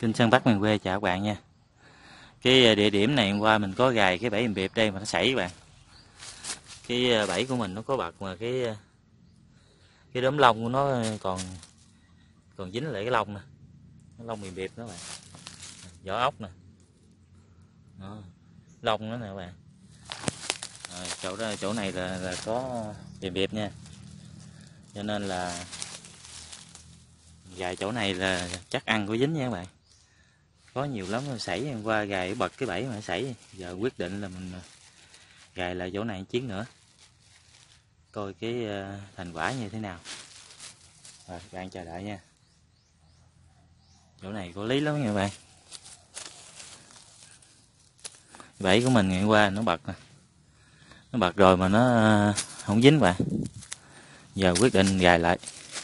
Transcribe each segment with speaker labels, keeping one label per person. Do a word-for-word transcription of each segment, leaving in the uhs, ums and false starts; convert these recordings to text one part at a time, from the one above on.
Speaker 1: Kênh săn bắt miền quê chào các bạn nha. Cái địa điểm này hôm qua mình có gài cái bẫy em biệp đây mà nó sảy các bạn. Cái bẫy của mình nó có bật mà cái cái đốm lông của nó còn còn dính lại cái lông nè, cái lông em biệp đó bạn, vỏ ốc nè, đó, lông đó nè các bạn. Rồi, chỗ đó chỗ này là, là có em biệp nha, cho nên là gài chỗ này là chắc ăn có dính nha các bạn. Có nhiều lắm, sảy hôm qua gài bật cái bẫy mà sảy, giờ quyết định là mình gài lại chỗ này một chuyến nữa coi cái thành quả như thế nào. Rồi các bạn chờ đợi nha, chỗ này có lý lắm nha các bạn. Bẫy của mình ngày hôm qua nó bật nè, nó bật rồi mà nó không dính bạn, giờ quyết định gài lại.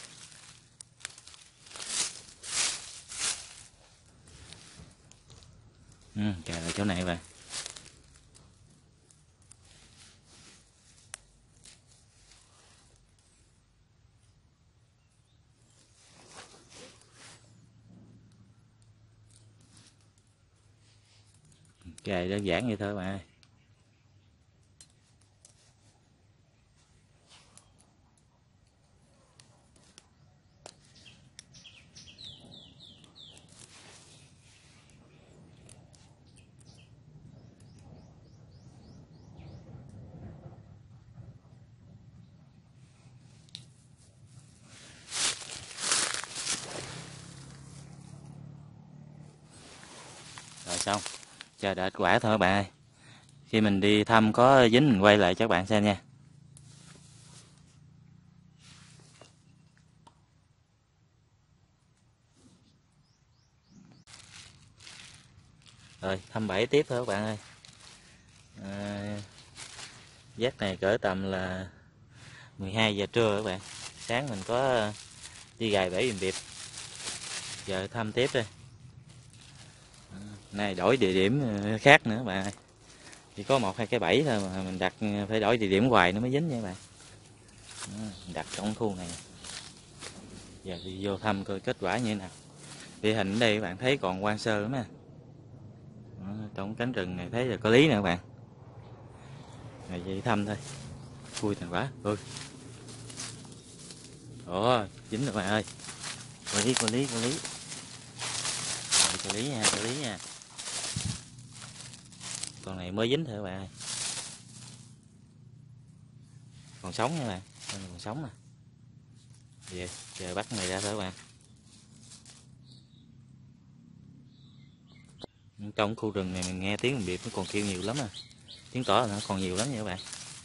Speaker 1: Ừ, gài lại chỗ này các bạn. Gài đơn giản vậy thôi các bạn ơi. Rồi xong, chờ đợi kết quả thôi các bạn ơi. Khi mình đi thăm có dính mình quay lại cho các bạn xem nha. Rồi thăm bẫy tiếp thôi các bạn ơi. À, giấc này cỡ tầm là mười hai giờ trưa các bạn. Sáng mình có đi gài bẫy em biệp, giờ thăm tiếp đây. Này đổi địa điểm khác nữa các bạn ơi. Chỉ có một hai cái bẫy thôi mà mình đặt phải đổi địa điểm hoài nó mới dính nha các bạn. Mình đặt trong khu này. Giờ đi vô thăm coi kết quả như thế nào. Địa hình ở đây các bạn thấy còn hoang sơ lắm nè. Trong cánh rừng này thấy là có lý nè các bạn. Rồi đi thăm thôi. Vui thành quả. Ôi. Ồ, dính rồi các bạn ơi. Có lý, có lý, có lý. Rồi, có lý nha, có lý nha. Con này mới dính thôi các bạn ơi. Còn sống nha các bạn. Con này còn sống nè. Về, giờ bắt này ra thôi các bạn. Trong khu rừng này mình nghe tiếng em biệp nó còn kêu nhiều lắm à. Chứng tỏ là nó còn nhiều lắm nha các bạn.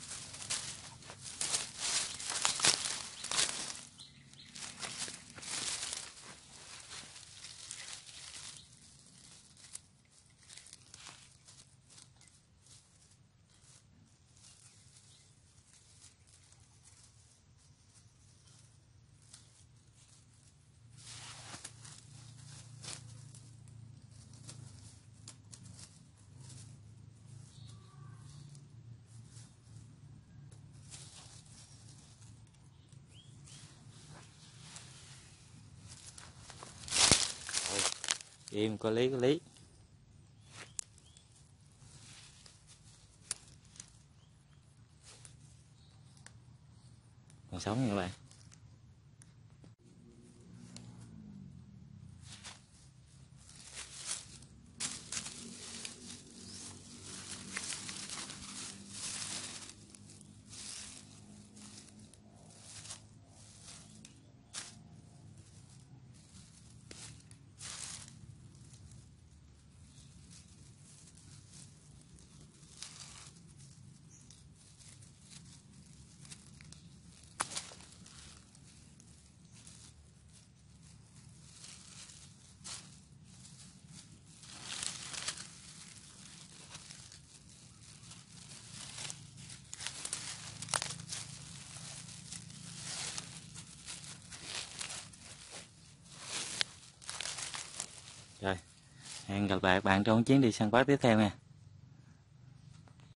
Speaker 1: Im có lý, có lý. Còn sống nha các bạn. Rồi, hẹn gặp lại các bạn trong chuyến đi săn bắt tiếp theo nha.